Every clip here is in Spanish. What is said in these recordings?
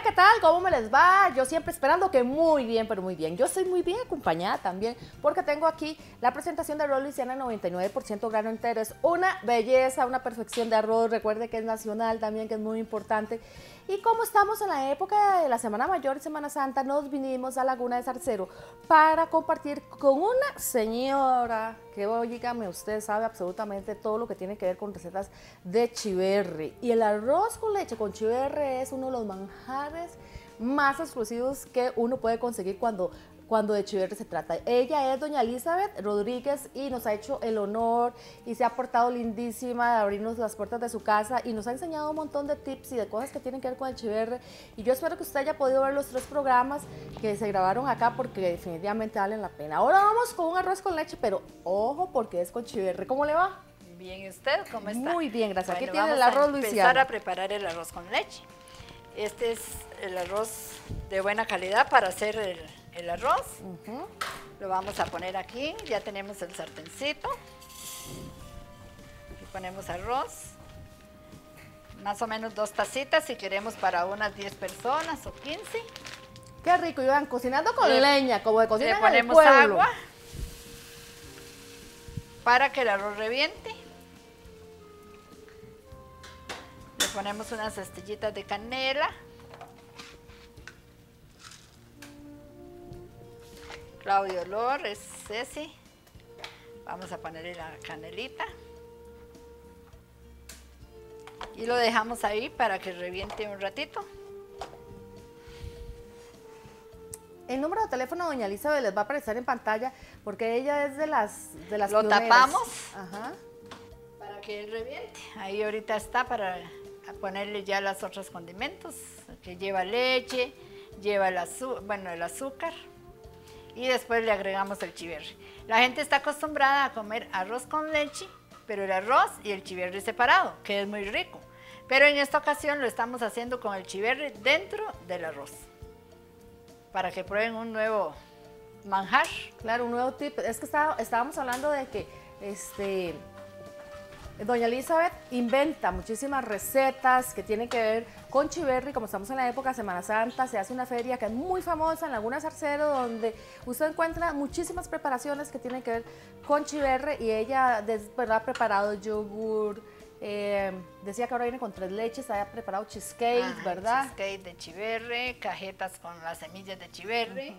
¿qué tal? ¿Cómo me les va? Yo siempre esperando que muy bien, pero muy bien. Yo estoy muy bien acompañada también porque tengo aquí la presentación de arroz Luisiana 99% grano entero. Es una belleza, una perfección de arroz. Recuerde que es nacional también, que es muy importante. Y como estamos en la época de la Semana Mayor y Semana Santa, nos vinimos a Laguna de Zarcero para compartir con una señora que, dígame, usted sabe absolutamente todo lo que tiene que ver con recetas de chiverre. Y el arroz con leche con chiverre es uno de los manjares más exclusivos que uno puede conseguir cuando de chiverre se trata. Ella es doña Elizabeth Rodríguez y nos ha hecho el honor y se ha portado lindísima de abrirnos las puertas de su casa y nos ha enseñado un montón de tips y de cosas que tienen que ver con el chiverre. Y yo espero que usted haya podido ver los 3 programas que se grabaron acá porque definitivamente valen la pena. Ahora vamos con un arroz con leche, pero ojo porque es con chiverre. ¿Cómo le va? Bien, ¿y usted cómo está? Muy bien, gracias. Bueno, aquí tiene el arroz Luisiana. Luisiana. Empezar a preparar el arroz con leche. Este es el arroz de buena calidad para hacer el arroz. Lo vamos a poner aquí, ya tenemos el sartencito. Aquí ponemos arroz. Más o menos 2 tacitas si queremos para unas 10 personas o 15. Qué rico, Iván, cocinando con leña, como de cocina en el ponemos pueblo. agua para que el arroz reviente. Le ponemos unas astillitas de canela. Claudio Olor es Ceci. Vamos a ponerle la canelita. Y lo dejamos ahí para que reviente un ratito. El número de teléfono de doña Elizabeth les va a aparecer en pantalla porque ella es de las Lo pioneras. tapamos. Ajá. Para que reviente. Ahí ahorita está para ponerle ya los otros condimentos, que lleva leche, lleva el azúcar y después le agregamos el chiverre. La gente está acostumbrada a comer arroz con leche, pero el arroz y el chiverre separado, que es muy rico. Pero en esta ocasión lo estamos haciendo con el chiverre dentro del arroz, para que prueben un nuevo manjar. Claro, un nuevo tip. Es que estábamos hablando de que doña Elizabeth inventa muchísimas recetas que tienen que ver con chiverre. Como estamos en la época de Semana Santa, se hace una feria que es muy famosa en Laguna Zarcero, donde usted encuentra muchísimas preparaciones que tienen que ver con chiverre y ella ha preparado yogur, decía que ahora viene con 3 leches, ha preparado cheesecake, ¿verdad? Cheesecake de chiverre, cajetas con las semillas de chiverre.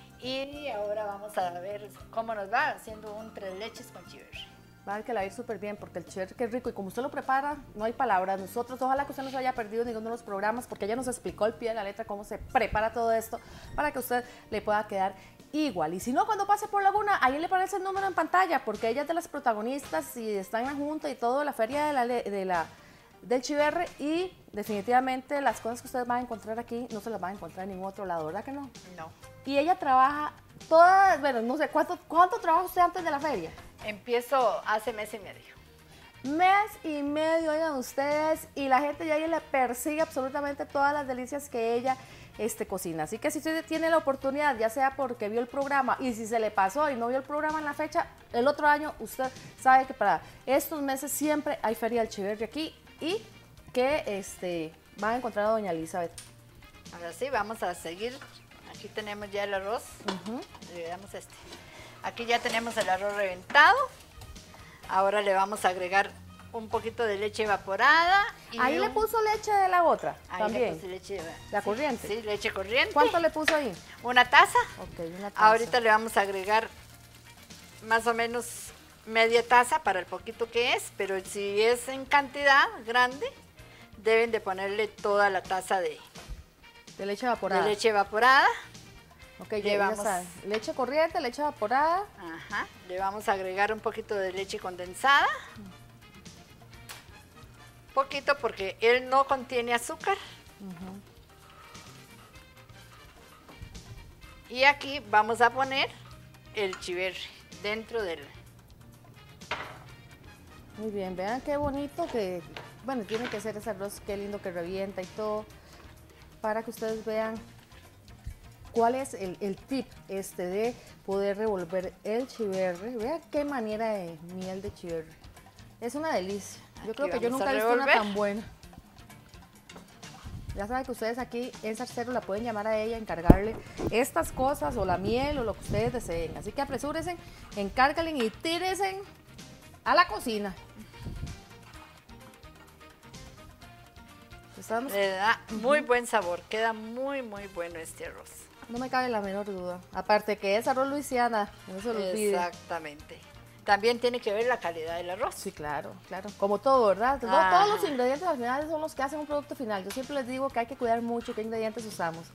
Y ahora vamos a ver cómo nos va haciendo un 3 leches con chiverre. Va a ver que la va a ir súper bien porque el chiverre que es rico y como usted lo prepara, no hay palabras. Nosotros, ojalá que usted no se haya perdido ninguno de los programas porque ella nos explicó al pie de la letra cómo se prepara todo esto para que usted le pueda quedar igual. Y si no, cuando pase por Laguna, ahí le aparece el número en pantalla porque ella es de las protagonistas y está en la junta y todo, la feria del chiverre y definitivamente las cosas que ustedes van a encontrar aquí no se las van a encontrar en ningún otro lado, ¿verdad que no? No. Y ella trabaja todas, bueno, no sé, ¿cuánto trabaja usted antes de la feria? Empiezo hace mes y medio. Mes y medio, oigan ustedes, y la gente ya ahí le persigue absolutamente todas las delicias que ella cocina. Así que si usted tiene la oportunidad, ya sea porque vio el programa, y si se le pasó y no vio el programa en la fecha, el otro año usted sabe que para estos meses siempre hay feria del chiverre aquí y que van a encontrar a doña Elizabeth. Ahora sí, vamos a seguir. Aquí tenemos ya el arroz. Le damos Aquí ya tenemos el arroz reventado. Ahora le vamos a agregar un poquito de leche evaporada. Y ahí le puso leche de la otra, ahí también. le puse leche ¿La corriente? Sí, leche corriente. ¿Cuánto le puso ahí? Una taza. Ok, una taza. Ahorita le vamos a agregar más o menos media taza para el poquito que es, pero si es en cantidad grande, deben de ponerle toda la taza de leche evaporada. De leche evaporada. Ok, llevamos leche corriente, leche evaporada. Ajá. Le vamos a agregar un poquito de leche condensada. Poquito porque él no contiene azúcar. Y aquí vamos a poner el chiverre dentro del... Muy bien, vean qué bonito que, bueno, tiene que ser ese arroz, qué lindo que revienta y todo, para que ustedes vean cuál es el tip de poder revolver el chiverre. Vean qué manera de miel de chiverre. Es una delicia. Yo creo que yo nunca he visto una tan buena. Ya saben que ustedes aquí en Sarcero la pueden llamar a ella, encargarle estas cosas o la miel o lo que ustedes deseen. Así que apresúrense, encárgale y tírense a la cocina. Estamos... Le da muy buen sabor, queda muy bueno este arroz. No me cabe la menor duda. Aparte que es arroz Luisiana, no se lo olvide. Exactamente. También tiene que ver la calidad del arroz. Sí, claro, claro. Como todo, ¿verdad? Todos los ingredientes al final son los que hacen un producto final. Yo siempre les digo que hay que cuidar mucho qué ingredientes usamos.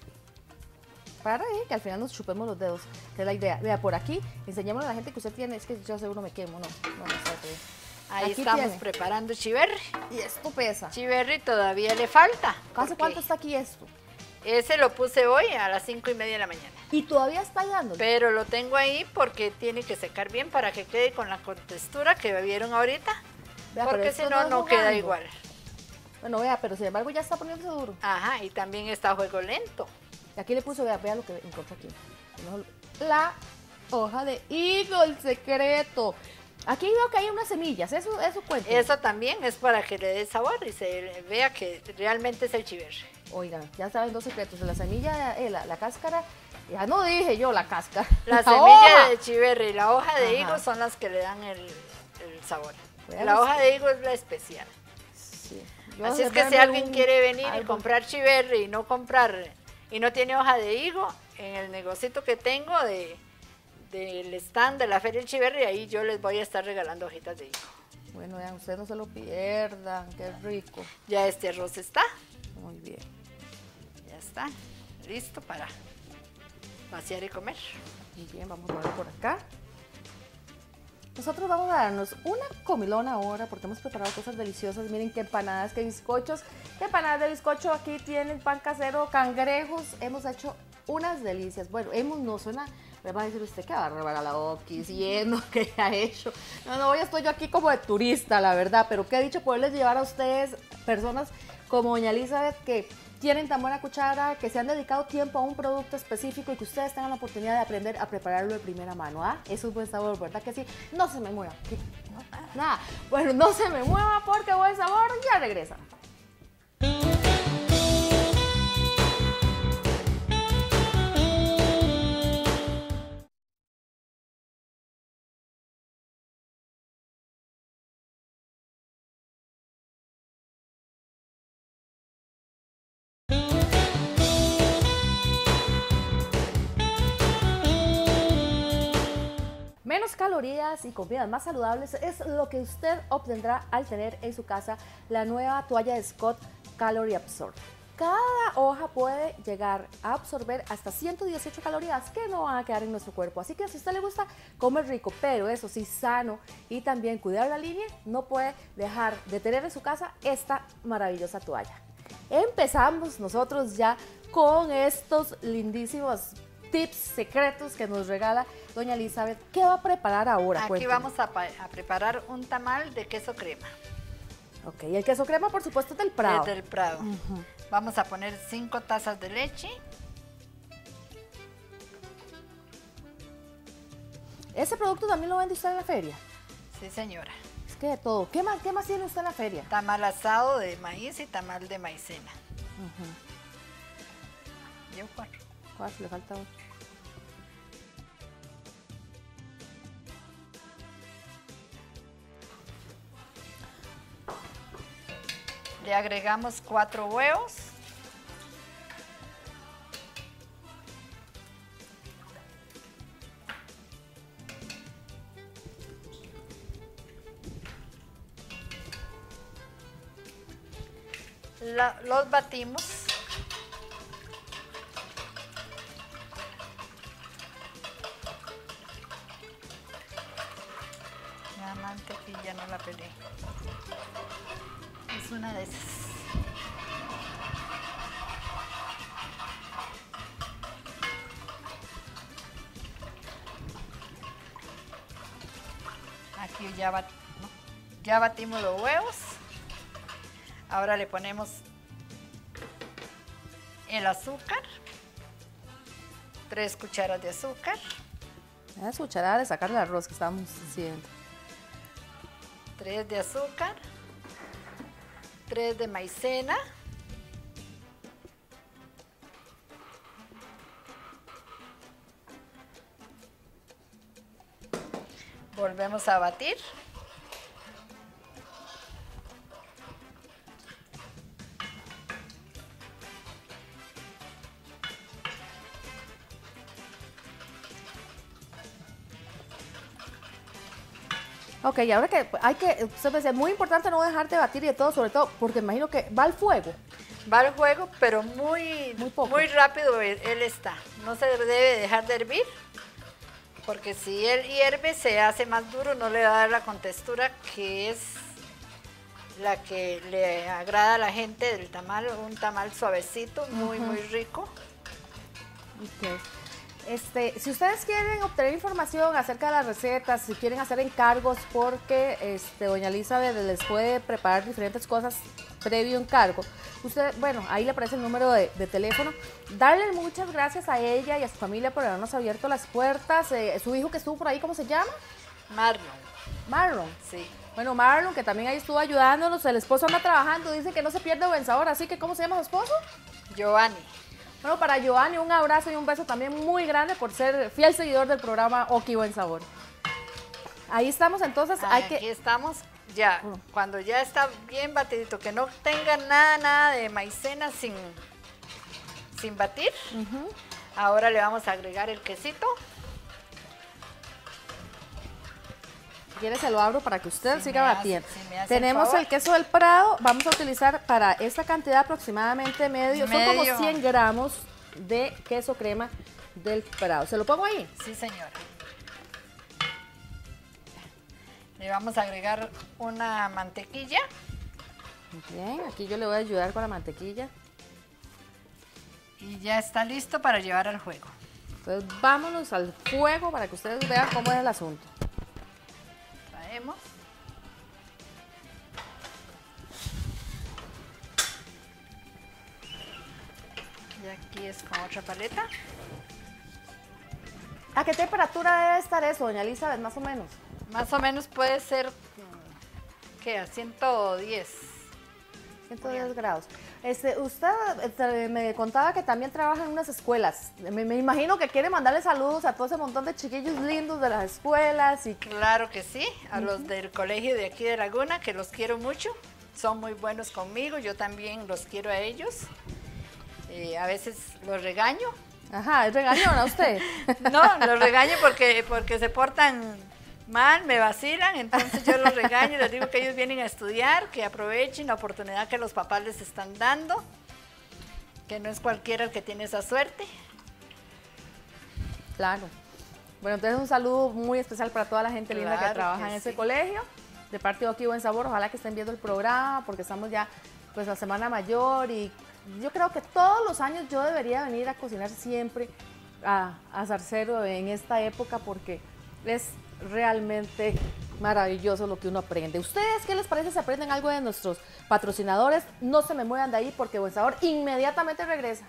Para que al final nos chupemos los dedos, que es la idea. Vea, por aquí, enseñémosle a la gente que usted tiene. Es que yo seguro me quemo, no sé. Ahí aquí estamos tiene. preparando chiverri. Y esto pesa. Chiverri todavía le falta. ¿Hace cuánto está aquí esto? Ese lo puse hoy a las 5:30 de la mañana. Y todavía está dándole. Pero lo tengo ahí porque tiene que secar bien para que quede con la contextura que vieron ahorita. Vea, porque si esto no, es no queda jugando. igual. Bueno, vea, pero sin embargo ya está poniéndose duro. Ajá, y también está a juego lento. Y aquí le puso, vea lo que encontró aquí. La hoja de higo, el secreto. Aquí veo que hay unas semillas, eso cuenta. Eso también es para que le dé sabor y se vea que realmente es el chiverri. Oigan, ya saben dos secretos, la semilla, la cáscara, ya no dije yo la cáscara. La semilla hoja. de chiverri y la hoja de Ajá. higo son las que le dan el sabor. Vean La los- hoja de higo es la especial. Sí. Yo Así es que si verme alguien un- quiere venir y algo. comprar chiverri y no tiene hoja de higo, en el negocito que tengo del stand de la Feria del Chiverri, ahí yo les voy a estar regalando hojitas de higo. Bueno, vean, ustedes no se lo pierdan, qué rico. Ya este arroz está, Muy bien. ya está, listo para vaciar y comer. Muy bien, vamos a ver por acá. Nosotros vamos a darnos una comilona ahora porque hemos preparado cosas deliciosas. Miren qué empanadas, qué bizcochos. Qué empanadas de bizcocho. Aquí tienen pan casero, cangrejos. Hemos hecho unas delicias. Bueno, no suena... Me va a decir usted que bárbara la Oquis, yendo, que ha hecho. No, hoy estoy yo aquí como de turista, la verdad. Pero qué dicho poderles llevar a ustedes, personas como doña Elizabeth, que tienen tan buena cuchara, que se han dedicado tiempo a un producto específico y que ustedes tengan la oportunidad de aprender a prepararlo de primera mano. ¿Ah? Eso es buen sabor, ¿verdad que sí? No se me mueva. ¿Qué? Nada. Bueno, no se me mueva porque buen sabor ya regresa. Menos calorías y comidas más saludables es lo que usted obtendrá al tener en su casa la nueva toalla de Scott Calorie Absorb. Cada hoja puede llegar a absorber hasta 118 calorías que no van a quedar en nuestro cuerpo. Así que si a usted le gusta comer rico, pero eso sí sano y también cuidar la línea, no puede dejar de tener en su casa esta maravillosa toalla. Empezamos nosotros ya con estos lindísimos tips secretos que nos regala doña Elizabeth. ¿Qué va a preparar ahora? Aquí Cuénteme. vamos a preparar un tamal de queso crema. Ok, el queso crema por supuesto es del Prado. Es del Prado. Vamos a poner 5 tazas de leche. ¿Ese producto también lo vende usted en la feria? Sí, señora. Es que de todo. ¿Qué más tiene usted en la feria? Tamal asado de maíz y tamal de maicena. Llevo 4. ¿Cuál? Le falta otro. Le agregamos 4 huevos. Los batimos. La mantequilla no la pelé. Es una de esas. Aquí ya batimos los huevos. Ahora le ponemos el azúcar. 3 cucharas de azúcar. Es cucharada de sacar el arroz que estábamos haciendo. 3 de azúcar. 3 de maicena. Volvemos a batir. Ok, y ahora que usted dice, muy importante no dejar de batir y de todo, sobre todo porque imagino que va al fuego. Va al fuego, pero poco. muy rápido él está. No se debe dejar de hervir, porque si él hierve se hace más duro, no le va a dar la contextura que es la que le agrada a la gente del tamal, un tamal suavecito, muy rico. Okay. Si ustedes quieren obtener información acerca de las recetas, si quieren hacer encargos, porque doña Elizabeth les puede preparar diferentes cosas previo encargo, usted, bueno, ahí le aparece el número de teléfono. Darle muchas gracias a ella y a su familia por habernos abierto las puertas. Su hijo que estuvo por ahí, ¿cómo se llama? Marlon. Marlon. Sí. Bueno, Marlon, que también ahí estuvo ayudándonos. El esposo anda trabajando, dice que no se pierde buen sabor, así que ¿cómo se llama su esposo? Giovanni. Bueno, para Giovanni un abrazo y un beso también muy grande por ser fiel seguidor del programa Oki Buen Sabor. Ahí estamos, entonces Aquí estamos, ya, cuando ya está bien batidito, que no tenga nada de maicena sin batir. Ahora le vamos a agregar el quesito. Si quiere se lo abro para que usted siga batiendo. Tenemos el el queso del Prado, vamos a utilizar para esta cantidad aproximadamente medio, son como 100 gramos de queso crema del Prado. ¿Se lo pongo ahí? Sí, señora. Le vamos a agregar una mantequilla. Bien, aquí yo le voy a ayudar con la mantequilla. Y ya está listo para llevar al fuego. Entonces vámonos al fuego para que ustedes vean cómo es el asunto. Traemos. Y aquí es con otra paleta. ¿A qué temperatura debe estar eso, doña Elizabeth, más o menos? Más o menos puede ser, ¿qué? A 110. 110 grados. Usted me contaba que también trabaja en unas escuelas. Me imagino que quiere mandarle saludos a todo ese montón de chiquillos lindos de las escuelas. Claro que sí, a los del colegio de aquí de Laguna, que los quiero mucho. Son muy buenos conmigo, yo también los quiero a ellos. A veces los regaño. Ajá, ¿es regaño a usted? No, los regaño porque se portan mal, me vacilan, entonces yo los regaño y les digo que ellos vienen a estudiar, que aprovechen la oportunidad que los papás les están dando, que no es cualquiera el que tiene esa suerte. Claro. Bueno, entonces un saludo muy especial para toda la gente linda que trabaja en ese colegio, de parte de Oki Buen Sabor. Ojalá que estén viendo el programa, porque estamos ya pues la Semana Mayor y yo creo que todos los años yo debería venir a cocinar siempre a Zarcero en esta época, porque es realmente maravilloso lo que uno aprende. ¿Ustedes qué les parece si aprenden algo de nuestros patrocinadores? No se me muevan de ahí porque Buen Sabor inmediatamente regresa.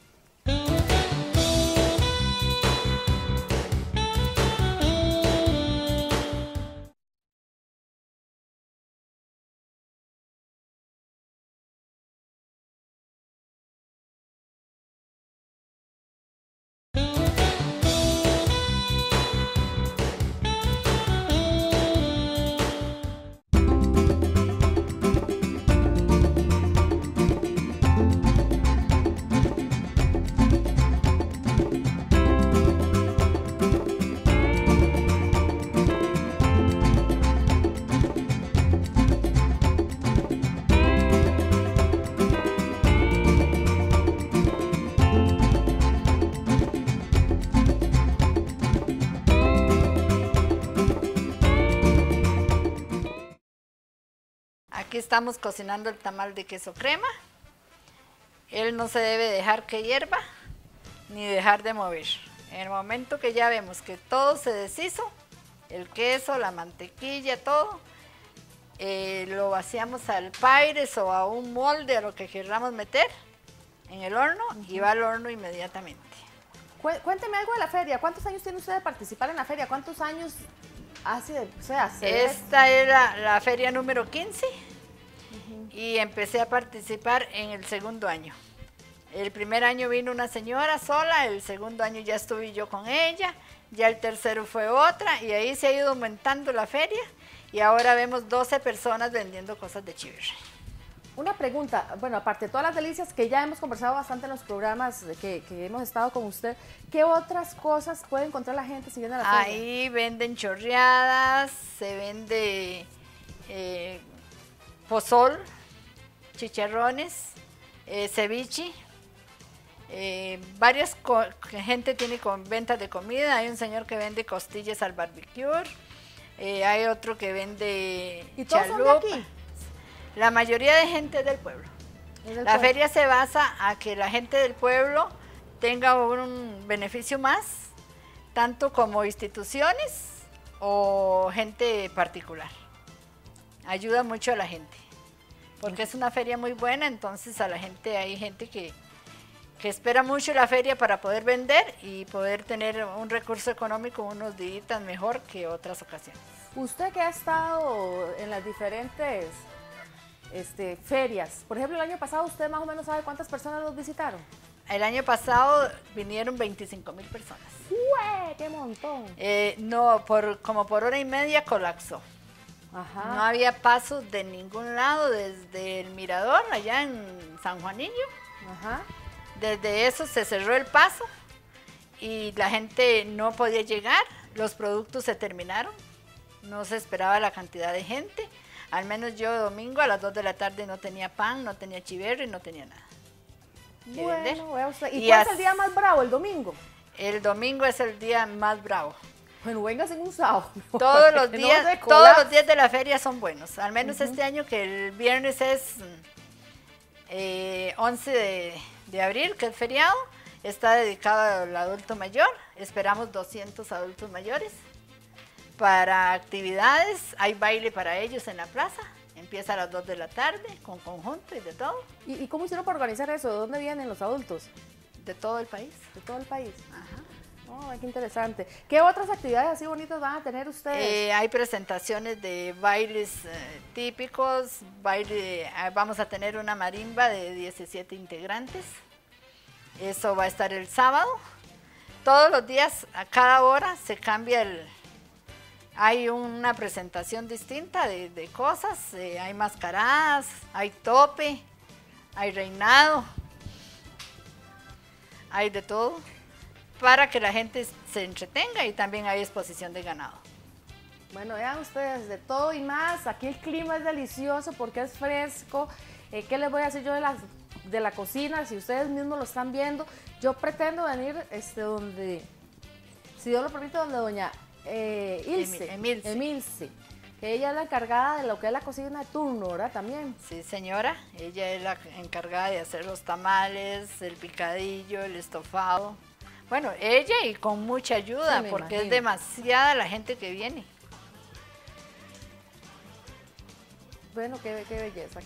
Aquí estamos cocinando el tamal de queso crema. Él no se debe dejar que hierva ni dejar de mover. En el momento que ya vemos que todo se deshizo, el queso, la mantequilla, todo, lo vaciamos al Pyrex o a un molde, a lo que queramos meter en el horno, y va al horno inmediatamente. Cuénteme algo de la feria. ¿Cuántos años tiene usted de participar en la feria? ¿Cuántos años hace? Esta es la feria número 15 y empecé a participar en el segundo año. El primer año vino una señora sola, el segundo año ya estuve yo con ella, ya el tercero fue otra, y ahí se ha ido aumentando la feria, y ahora vemos 12 personas vendiendo cosas de Chiverre. Una pregunta, bueno, aparte de todas las delicias que ya hemos conversado bastante en los programas que hemos estado con usted, ¿qué otras cosas puede encontrar la gente si viene a la feria? Ahí venden chorreadas, se vende pozol, chicharrones, ceviche, gente tiene con ventas de comida. Hay un señor que vende costillas al barbecue, hay otro que vende ¿Y todos son de chalupa. aquí? La mayoría de gente es del pueblo. La feria se basa a que la gente del pueblo tenga un beneficio más, tanto como instituciones o gente particular. Ayuda mucho a la gente, porque es una feria muy buena, entonces a la gente, hay gente que espera mucho la feria para poder vender y poder tener un recurso económico unos días mejor que otras ocasiones. Usted que ha estado en las diferentes ferias, por ejemplo, el año pasado, ¿usted más o menos sabe cuántas personas los visitaron? El año pasado vinieron 25,000 personas. ¡Ué! ¡Qué montón! No, como por hora y media colapsó. Ajá. No había pasos de ningún lado, desde el mirador, allá en San Juanillo. Ajá. Desde eso se cerró el paso y la gente no podía llegar, los productos se terminaron, no se esperaba la cantidad de gente. Al menos yo domingo a las 2 de la tarde no tenía pan, no tenía chiverre, no tenía nada que vender. Bueno, vea usted. ¿Y cuál es el día más bravo, el domingo? El domingo es el día más bravo. Bueno, vengas en un sábado. Todos los días de la feria son buenos. Al menos este año, que el viernes es 11 de abril, que es feriado, está dedicado al adulto mayor. Esperamos 200 adultos mayores para actividades. Hay baile para ellos en la plaza. Empieza a las 2 de la tarde con conjunto y de todo. ¿Y cómo hicieron para organizar eso? ¿De dónde vienen los adultos? De todo el país. De todo el país. Ajá. Oh, qué interesante. ¿Qué otras actividades así bonitas van a tener ustedes? Hay presentaciones de bailes típicos, vamos a tener una marimba de 17 integrantes. Eso va a estar el sábado. Todos los días, a cada hora, se cambia hay una presentación distinta de cosas, hay mascaradas, hay tope, hay reinado, hay de todo, para que la gente se entretenga, y también hay exposición de ganado. Bueno, vean ustedes, de todo y más. Aquí el clima es delicioso porque es fresco. ¿Qué les voy a decir yo de la cocina? Si ustedes mismos lo están viendo, yo pretendo venir donde, si Dios lo permite, donde doña Emilce, que ella es la encargada de lo que es la cocina de turno, ¿verdad? También. Sí, señora, ella es la encargada de hacer los tamales, el picadillo, el estofado. Bueno, ella, y con mucha ayuda, Sí, porque imagino. es demasiada la gente que viene. Bueno, qué belleza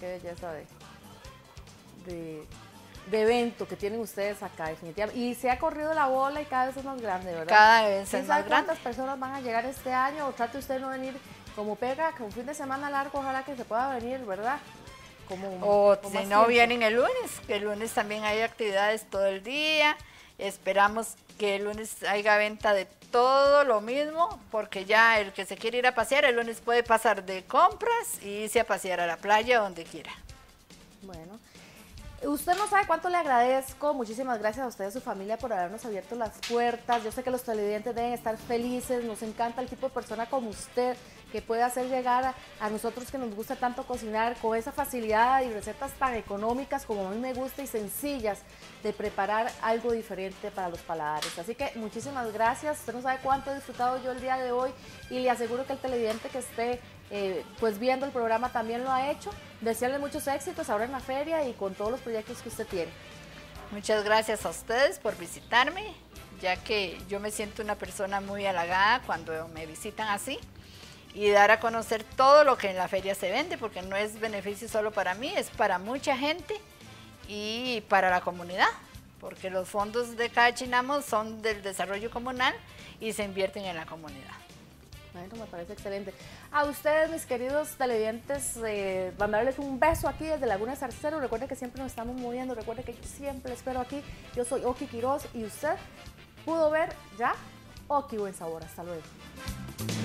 de evento que tienen ustedes acá, definitivamente. Y se ha corrido la bola y cada vez es más grande, ¿verdad? Cada vez ¿Quién es sabe más grande. cuántas personas van a llegar este año? O trate usted de no venir como pega, con fin de semana largo, ojalá que se pueda venir, ¿verdad? O con si más no tiempo. vienen el lunes, que el lunes también hay actividades todo el día. Esperamos que el lunes haya venta de todo lo mismo, porque ya el que se quiere ir a pasear, el lunes puede pasar de compras y irse a pasear a la playa, donde quiera. Bueno, usted no sabe cuánto le agradezco. Muchísimas gracias a usted y a su familia por habernos abierto las puertas. Yo sé que los televidentes deben estar felices. Nos encanta el tipo de persona como usted, que puede hacer llegar a nosotros, que nos gusta tanto cocinar, con esa facilidad y recetas tan económicas como a mí me gusta, y sencillas de preparar algo diferente para los paladares. Así que muchísimas gracias. Usted no sabe cuánto he disfrutado yo el día de hoy, y le aseguro que el televidente que esté pues viendo el programa también lo ha hecho. Desearle muchos éxitos ahora en la feria y con todos los proyectos que usted tiene. Muchas gracias a ustedes por visitarme, ya que yo me siento una persona muy halagada cuando me visitan así, y dar a conocer todo lo que en la feria se vende, porque no es beneficio solo para mí, es para mucha gente y para la comunidad, porque los fondos de Cachinamo son del desarrollo comunal y se invierten en la comunidad. Bueno, me parece excelente. A ustedes, mis queridos televidentes, mandarles un beso aquí desde Laguna Zarcero. Recuerden que siempre nos estamos moviendo, recuerden que yo siempre les espero aquí. Yo soy Oki Quiroz, y usted pudo ver ya ¡Oh, qué buen sabor! Hasta luego.